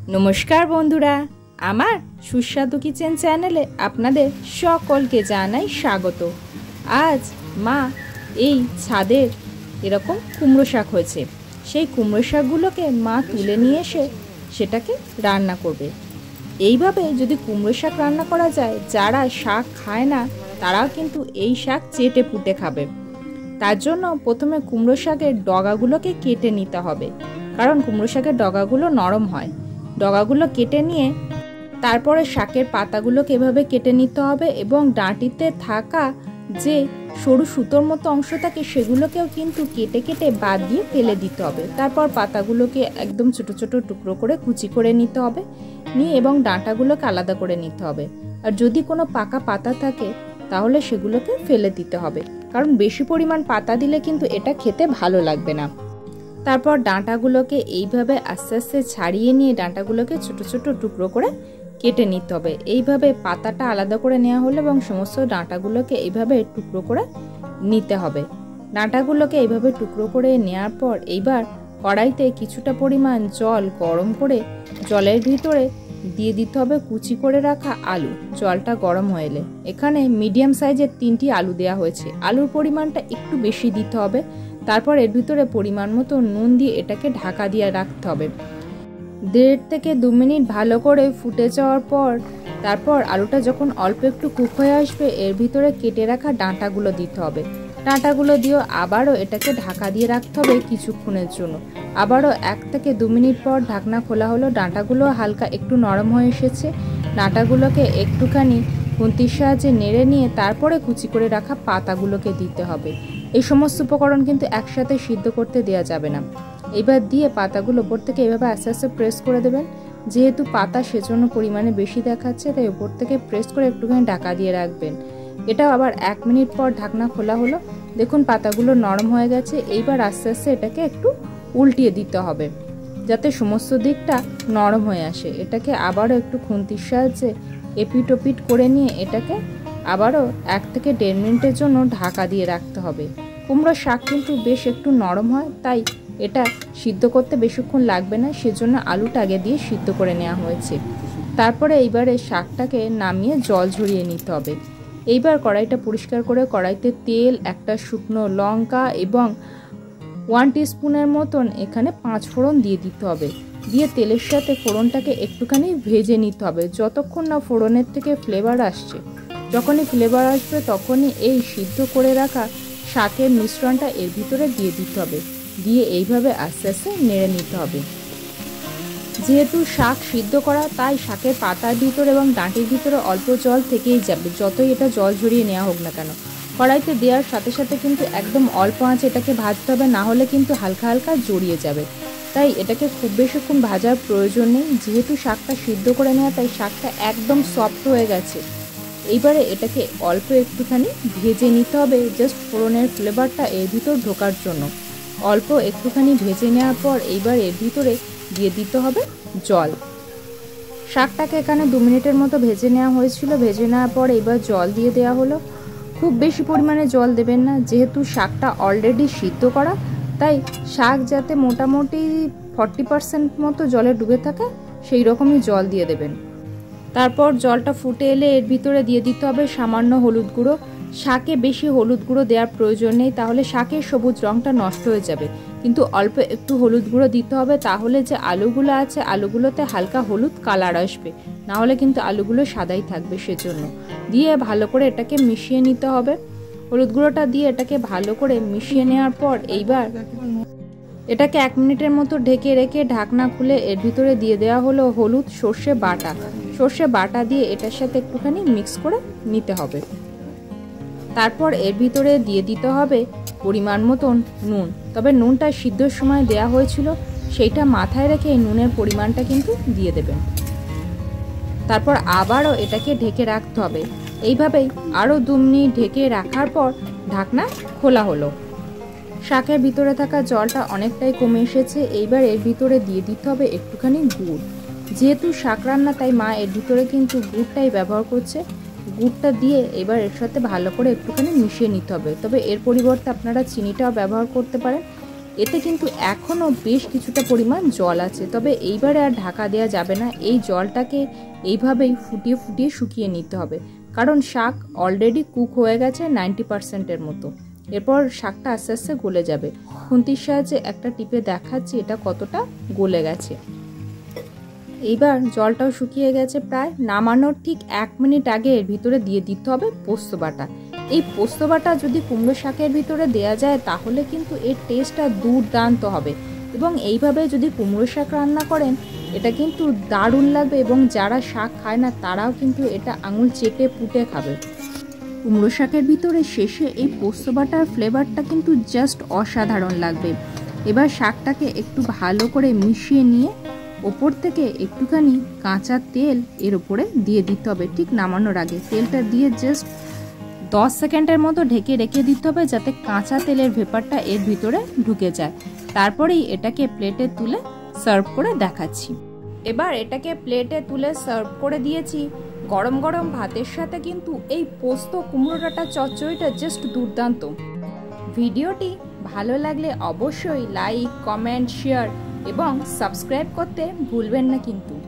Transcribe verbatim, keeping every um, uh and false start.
নমস্কার বন্ধুরা, আমার সুস্বাদু কিচেন চ্যানেলে আপনাদের সকলকে জানাই স্বাগত। আজ মা এই ছাদের এরকম কুমড়ো শাক হয়েছে, সেই কুমড়ো শাকগুলোকে মা তুলে নিয়ে এসে সেটাকে রান্না করবে। এইভাবে যদি কুমড়ো শাক রান্না করা যায়, যারা শাক খায় না তারাও কিন্তু এই শাক চেটে পুটে খাবে। তার জন্য প্রথমে কুমড়ো শাকের ডগাগুলোকে কেটে নিতে হবে, কারণ কুমড়ো শাকের ডগাগুলো নরম হয়। ডগাগুলো কেটে নিয়ে তারপরে শাকের পাতাগুলোকে এভাবে কেটে নিতে হবে এবং ডাঁটিতে থাকা যে সরু সুতোর মতো অংশ থাকে সেগুলোকেও কিন্তু কেটে কেটে বাদ দিয়ে ফেলে দিতে হবে। তারপর পাতাগুলোকে একদম ছোট ছোট টুকরো করে কুচি করে নিতে হবে, নিয়ে এবং ডাঁটাগুলোকে আলাদা করে নিতে হবে। আর যদি কোনো পাকা পাতা থাকে তাহলে সেগুলোকে ফেলে দিতে হবে, কারণ বেশি পরিমাণ পাতা দিলে কিন্তু এটা খেতে ভালো লাগবে না। তারপর ডাঁটাগুলোকে এইভাবে আস্তে আস্তে ছাড়িয়ে নিয়ে ডাঁটাগুলোকে ছোট ছোট টুকরো করে কেটে নিতে হবে। এইভাবে পাতাটা আলাদা করে নেওয়া হলো এবং সমস্ত ডাঁটাগুলোকে এইভাবে টুকরো করে নিতে হবে। ডাঁটাগুলোকে এইভাবে টুকরো করে নেওয়ার পর এইবার কড়াইতে কিছুটা পরিমাণ জল গরম করে জলের ভিতরে দিয়ে দিতে হবে কুচি করে রাখা আলু। জলটা গরম হয়ে এলে এখানে মিডিয়াম সাইজের তিনটি আলু দেওয়া হয়েছে, আলুর পরিমাণটা একটু বেশি দিতে হবে। তারপর এর ভিতরে পরিমাণ মতো নুন দিয়ে এটাকে ঢাকা দিয়ে রাখতে হবে। দেড় থেকে দু মিনিট ভালো করে ফুটে যাওয়ার পর তারপর আলুটা যখন অল্প একটু কুক হয়ে আসবে, এর ভিতরে কেটে রাখা ডাঁটাগুলো দিতে হবে। ডাঁটাগুলো দিয়েও আবারও এটাকে ঢাকা দিয়ে রাখতে হবে কিছুক্ষণের জন্য। আবারও এক থেকে দু মিনিট পর ঢাকনা খোলা হলো, ডাঁটাগুলো হালকা একটু নরম হয়ে এসেছে। ডাঁটাগুলোকে একটুখানি খুন্তির সাহায্যে নেড়ে নিয়ে তারপরে কুচি করে রাখা পাতাগুলোকে দিতে হবে। এই সমস্ত উপকরণ কিন্তু একসাথে সিদ্ধ করতে দেওয়া যাবে না। এবার দিয়ে পাতাগুলো ওপর থেকে এভাবে আস্তে আস্তে প্রেস করে দেবেন। যেহেতু পাতা সেজন্য পরিমাণে বেশি দেখাচ্ছে, তাই ওপর থেকে প্রেস করে একটুখানি ঢাকা দিয়ে রাখবেন। এটাও আবার এক মিনিট পর ঢাকনা খোলা হলো, দেখুন পাতাগুলো নরম হয়ে গেছে। এইবার আস্তে আস্তে এটাকে একটু উল্টিয়ে দিতে হবে যাতে সমস্ত দিকটা নরম হয়ে আসে। এটাকে আবারও একটু খুন্তির সাহায্যে এপিট ওপিট করে নিয়ে এটাকে আবারও এক থেকে দেড় মিনিটের জন্য ঢাকা দিয়ে রাখতে হবে। কুমড়োর শাক কিন্তু বেশ একটু নরম হয়, তাই এটা সিদ্ধ করতে বেশিক্ষণ লাগবে না, সেজন্য আলুটা আগে দিয়ে সিদ্ধ করে নেওয়া হয়েছে। তারপরে এইবারে শাকটাকে নামিয়ে জল ঝরিয়ে নিতে হবে। এইবার কড়াইটা পরিষ্কার করে কড়াইতে তেল, একটা শুকনো লঙ্কা এবং ওয়ান টিস্পুনের মতন এখানে পাঁচ ফোড়ন দিয়ে দিতে হবে। দিয়ে তেলের সাথে ফোড়নটাকে একটুখানি ভেজে নিতে হবে যতক্ষণ না ফোড়নের থেকে ফ্লেভার আসছে। যখনই ফ্লেভার আসবে তখনই এই সিদ্ধ করে রাখা শাকের মিশ্রণটা এর ভিতরে দিয়ে দিতে হবে, দিয়ে এইভাবে আস্তে আস্তে নেড়ে নিতে হবে। যেহেতু শাক সিদ্ধ করা, তাই শাকের পাতার ভিতরে এবং ডাঁটির ভিতরে অল্প জল থেকেই যাবে, যতই এটা জল ঝরিয়ে নেওয়া হোক না কেন। কড়াইতে দেওয়ার সাথে সাথে কিন্তু একদম অল্প আঁচে এটাকে ভাজতে হবে, না হলে কিন্তু হালকা হালকা জড়িয়ে যাবে। তাই এটাকে খুব বেশিক্ষণ ভাজার প্রয়োজন নেই। যেহেতু শাকটা সিদ্ধ করে নেওয়া, তাই শাকটা একদম সফট হয়ে গেছে। এইবারে এটাকে অল্প একটুখানি ভেজে নিতে হবে, জাস্ট ফোড়নের ফ্লেভারটা এর ভিতর ঢোকার জন্য। অল্প একটুখানি ভেজে নেওয়ার পর এইবার এর ভিতরে দিয়ে দিতে হবে জল। শাকটাকে এখানে দু মিনিটের মতো ভেজে নেওয়া হয়েছিল। ভেজে নেওয়ার পর এইবার জল দিয়ে দেওয়া হলো। খুব বেশি পরিমাণে জল দেবেন না, যেহেতু শাকটা অলরেডি সিদ্ধ করা, তাই শাক যাতে মোটামুটি ফর্টি পার্সেন্ট মতো জলে ডুবে থাকে সেই রকমই জল দিয়ে দেবেন। তারপর জলটা ফুটে এলে এর ভিতরে দিয়ে দিতে হবে সামান্য হলুদ গুঁড়ো। শাকে বেশি হলুদ গুঁড়ো দেওয়ার প্রয়োজন নেই, তাহলে শাকের সবুজ রঙটা নষ্ট হয়ে যাবে, কিন্তু অল্প একটু হলুদ গুঁড়ো দিতে হবে। তাহলে যে আলুগুলো আছে আলুগুলোতে হালকা হলুদ কালার আসবে, না হলে কিন্তু আলুগুলো সাদাই থাকবে। সেজন্য দিয়ে ভালো করে এটাকে মিশিয়ে নিতে হবে। হলুদ গুঁড়োটা দিয়ে এটাকে ভালো করে মিশিয়ে নেওয়ার পর এইবার এটাকে এক মিনিটের মতো ঢেকে রেখে ঢাকনা খুলে এর ভিতরে দিয়ে দেওয়া হলো হলুদ, সর্ষে বাটা। সর্ষে বাটা দিয়ে এটার সাথে একটুখানি মিক্স করে নিতে হবে। তারপর এর ভিতরে দিয়ে দিতে হবে পরিমাণ মতন নুন। তবে নুনটা সিদ্ধর সময় দেয়া হয়েছিল, সেইটা মাথায় রেখে এই নুনের পরিমাণটা কিন্তু দিয়ে দেবেন। তারপর আবারও এটাকে ঢেকে রাখতে হবে। এইভাবেই আরও দু মিনিট ঢেকে রাখার পর ঢাকনা খোলা হলো। শাকের ভিতরে থাকা জলটা অনেকটাই কমে এসেছে। এইবার এর ভিতরে দিয়ে দিতে হবে একটুখানি গুড়। যেহেতু শাক রান্না, তাই মা এর ভিতরে কিন্তু গুড়টাই ব্যবহার করছে। গুড়টা দিয়ে এবার এর সাথে ভালো করে একটুখানি মিশিয়ে নিতে হবে। তবে এর পরিবর্তে আপনারা চিনিটাও ব্যবহার করতে পারেন। এতে কিন্তু এখনও বেশ কিছুটা পরিমাণ জল আছে, তবে এইবারে আর ঢাকা দেওয়া যাবে না। এই জলটাকে এইভাবেই ফুটিয়ে ফুটিয়ে শুকিয়ে নিতে হবে, কারণ শাক অলরেডি কুক হয়ে গেছে নাইনটি পার্সেন্টের মতো। এরপর শাকটা আস্তে আস্তে গলে যাবে। খুন্তির সাহায্যে একটা টিপে দেখাচ্ছি এটা কতটা গলে গেছে। এইবার জলটাও শুকিয়ে গেছে প্রায়। নামানোর ঠিক এক মিনিট আগে এর ভিতরে দিয়ে দিতে হবে পোস্ত বাটা। এই পোস্ত বাটা যদি কুমড়ো শাকের ভিতরে দেওয়া যায় তাহলে কিন্তু এর টেস্টটা দুর্দান্ত হবে, এবং এইভাবে যদি কুমড়ো শাক রান্না করেন এটা কিন্তু দারুণ লাগবে, এবং যারা শাক খায় না তারাও কিন্তু এটা আঙুল চেটে পুটে খাবে। কুমড়ো শাকের ভিতরে শেষে এই পোস্ত বাটার ফ্লেভারটা কিন্তু জাস্ট অসাধারণ লাগবে। এবার শাকটাকে একটু ভালো করে মিশিয়ে নিয়ে ওপর থেকে একটুখানি কাঁচা তেল এর উপরে দিয়ে দিতে হবে ঠিক নামানোর আগে। তেলটা দিয়ে জাস্ট দশ সেকেন্ডের মতো ঢেকে রেখে দিতে হবে যাতে কাঁচা তেলের ভেপারটা এর ভিতরে ঢুকে যায়। তারপরেই এটাকে প্লেটে তুলে সার্ভ করে দেখাচ্ছি। এবার এটাকে প্লেটে তুলে সার্ভ করে দিয়েছি। গরম গরম ভাতের সাথে কিন্তু এই পোস্ত কুমড়ো ডাঁটা চচ্চড়িটা জাস্ট দুর্দান্ত। ভিডিওটি ভালো লাগলে অবশ্যই লাইক, কমেন্ট, শেয়ার এবং সাবস্ক্রাইব করতে ভুলবেন না কিন্তু।